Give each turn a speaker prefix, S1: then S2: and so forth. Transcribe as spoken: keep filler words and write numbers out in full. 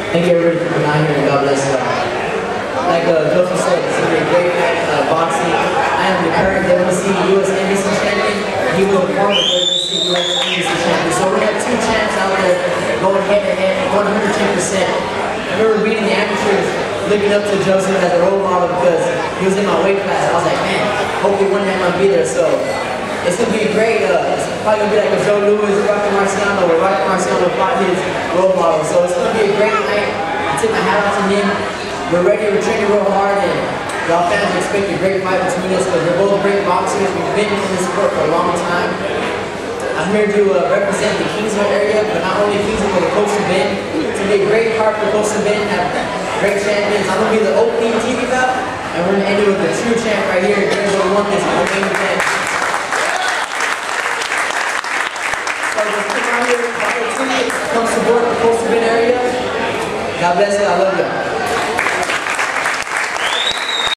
S1: Thank you everybody for coming out here and God bless you. Like uh, Joseph said, it's going to be a great night uh, boxing. I am the current W B C U S N B C champion. He will be former W B C U S N B C champion. So we're going to have two champs out there going head to head, one hundred ten percent. I remember beating the amateurs, looking up to Joseph as a role model because he was in my weight class. I was like, man, hopefully one day I'm going to be there. So it's going to be great. Uh, it's probably going to be like a Joe Louis, Rocky Marciano, or Rocky Marciano fought his role model. So it's going to be a great night. I tip my hat off to him. We're ready, we're training real hard, and y'all fans expect a great fight between us because we're both great boxers. We've been in this sport for a long time. I'm here to uh, represent the Kingsville area, but not only Kingsville, but the Coastal Bend. It's going to be a great part for Coastal Bend, have great champions. I'm going to be the opening T V bout, and we're going to end it with the true champ right here. There's the one that's going to main event. So just come out here, buy your tickets, come support the Coastal Bend area. God bless you, I love you.